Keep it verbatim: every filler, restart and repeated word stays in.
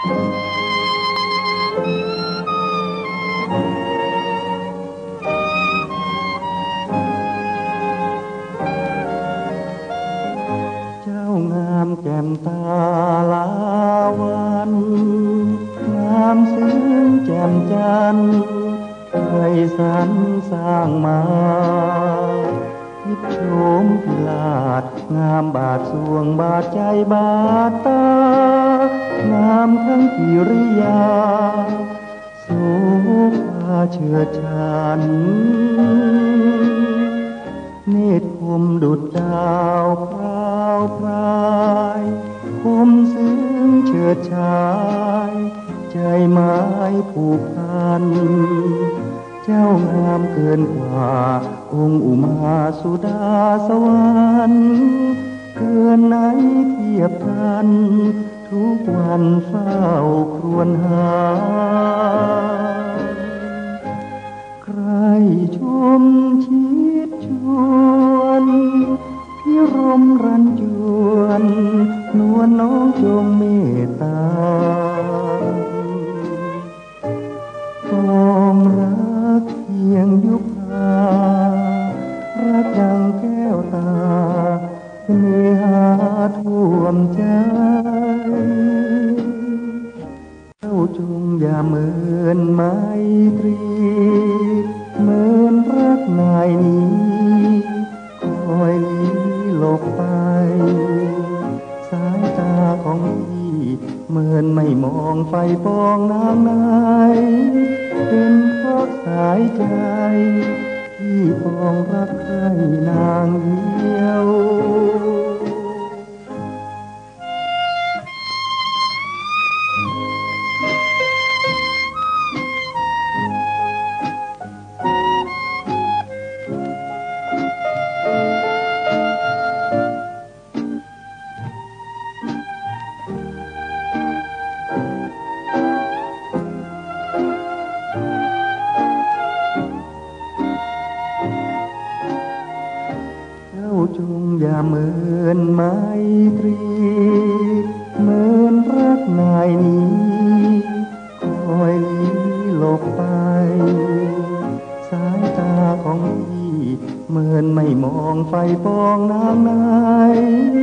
เจ้างามแก้มตาลาวันงามซึ้งแจ่มจันทร์เคยสรรสร้างมาทิพย์โฉมพิลาศงามบาดสวงบาดใจบาดตางามทั้งกิริยาโสภาเชื่อชันเนตรคมดุจดาวพราวพรายคมซึ้งเฉิดฉายใจไม้ผูกพันเจ้างามเกินกว่าองค์อุมาสุดาสวรรค์เกินไหนเทียบทันทุกวันเฝ้าครวญหาใครชมชิดชวนพิรมรันจวนนวลน้องจงเมตตาปองรักเพียงยุพารักดังแก้วตาเนหาท่วมใจเจ้าจงอย่าเมินไมตรีเมินรักนายนี้คอยลี้หลบไปสายตาของพี่เมินไม่มองไฟปองนางนายเป็นเพราะสายใจที่ปองรักใครนางเดียวจงอย่าเมินไมตรีเมินรักนายนี้คอยลี้หลบไปสายตาของพี่เมินไม่มองไฟปองนางนาย